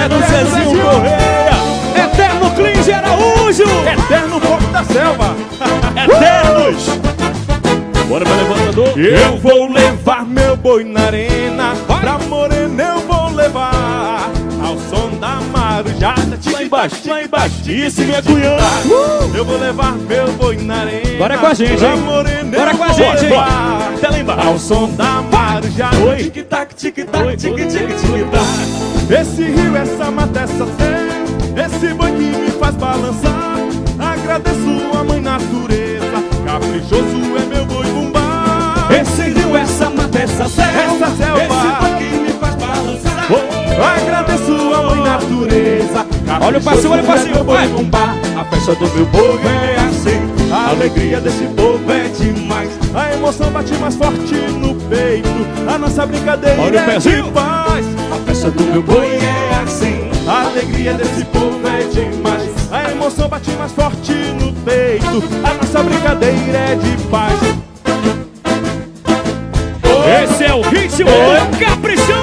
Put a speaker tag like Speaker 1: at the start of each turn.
Speaker 1: é do Zezinho Correia. Eterno Clinge Araújo.
Speaker 2: Eterno Fogo da Selva.
Speaker 1: Eternos. Bora pra levantador.
Speaker 2: Eu vou levar meu boi na arena. Pra Morena eu vou levar ao som da marujada.
Speaker 1: Lá embaixo, lá embaixo. Isso, minha cunhã.
Speaker 2: Eu vou levar meu boi na arena.
Speaker 1: Bora com a gente,
Speaker 2: pra
Speaker 1: hein?
Speaker 2: Morena
Speaker 1: Bora
Speaker 2: eu
Speaker 1: com a
Speaker 2: vou
Speaker 1: gente, hein?
Speaker 2: levar
Speaker 1: Até lá embaixo.
Speaker 2: ao som da marujada.
Speaker 1: Oi.
Speaker 2: Tic-tac, tic-tac, tic-tic, tic-tac. Esse rio, essa mata, essa terra, esse boi que me faz balançar. Agradeço a mãe natureza, caprichoso é meu boi bumbá.
Speaker 1: Esse rio, essa mata, essa selva,
Speaker 2: essa selva,
Speaker 1: esse boi que me faz balançar.
Speaker 2: agradeço a mãe natureza.
Speaker 1: Olha o passinho, olha o passinho, vai.
Speaker 2: A festa do meu povo é assim, a alegria desse povo é demais. A emoção bate mais forte no peito, a nossa brincadeira
Speaker 1: Olha o
Speaker 2: é
Speaker 1: pezinho.
Speaker 2: de paz. A festa do meu boi é assim, a alegria desse povo é demais. A emoção bate mais forte no peito, a nossa brincadeira é de paz.
Speaker 1: Esse é o ritmo do Caprichão.